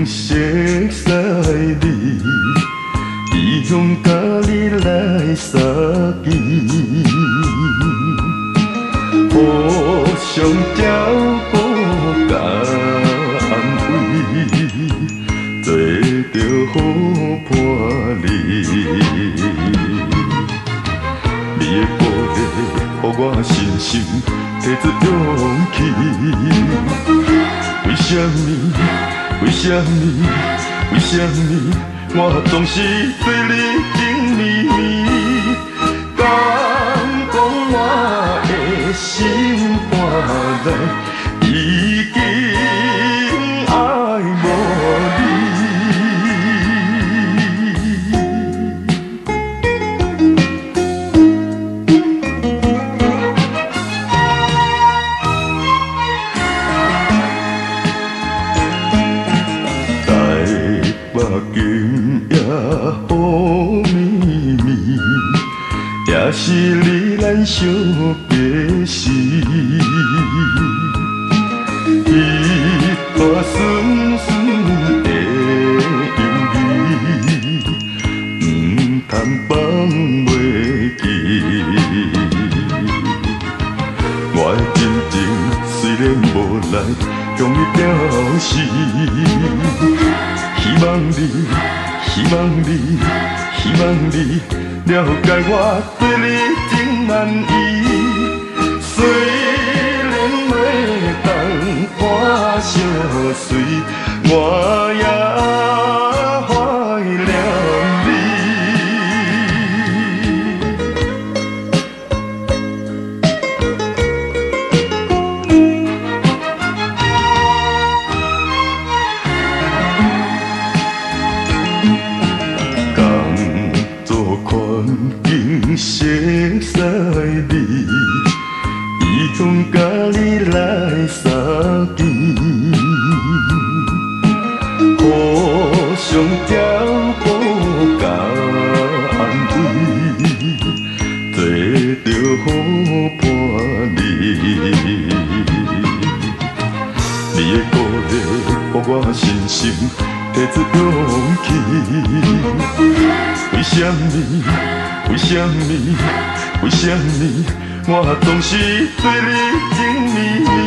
熟悉你，异乡甲你来相见，互相照顾甲安慰，做着好伴侣。你的鼓励，予我信心，提出勇气。为什么？为什么？为什么？我总是对你情绵绵，敢讲我的心肝内已经爱无你。今夜雨绵绵，也是你咱相隔时。彼段酸酸的忧郁，唔通放袂记。我的真情虽然无来向你表示。希望你，希望你，希望你了解我对你真满意。虽然袂当看相随，我也怀念你。熟悉你，异乡甲你来相见，互相照顾甲安慰，做着好伴侣。你的鼓励，予我信心，提出勇气。为什么？为什么？为什么？我总是对你情绵绵。